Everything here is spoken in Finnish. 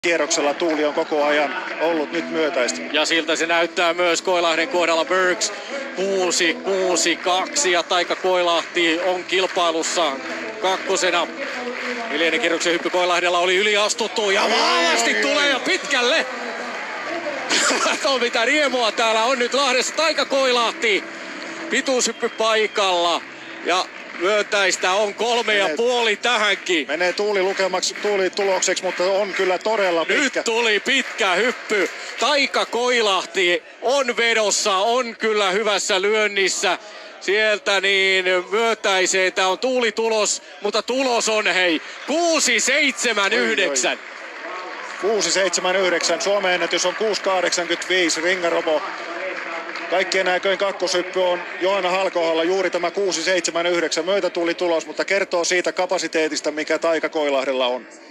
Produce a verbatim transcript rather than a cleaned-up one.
kierroksella tuuli on koko ajan ollut nyt myötäistä. Ja siltä se näyttää myös Koilahden kohdalla. Burks kuusi kuusi kaksi ja Taika Koilahti on kilpailussa kakkosena. Neljännen kierroksen hyppy Koilahdella oli yliastuttu ja vahvasti tulee ja pitkälle. Kato mitä riemua täällä on nyt Lahdessa. Taika Koilahti pituushyppy paikalla ja myötäistä on kolme menee, ja puoli tähänkin. Menee tuuli lukemaksi, tuuli tulokseksi, mutta on kyllä todella pitkä. Nyt tuli pitkä hyppy. Taika Koilahti on vedossa, on kyllä hyvässä lyönnissä. Sieltä niin myötäiseen. Tää on tuulitulos, mutta tulos on hei kuusi seitsemän yhdeksän. kuusi seitsemän yhdeksän. Suomen ennätys on kuusi kahdeksankymmentäviisi. Ringaropo. Kaikkien näköinen kakkoshyppy on Johanna Halkohalla juuri tämä kuusi seitsemän yhdeksän. Myötä tuli tulos, mutta kertoo siitä kapasiteetista, mikä Taika Koilahdella on.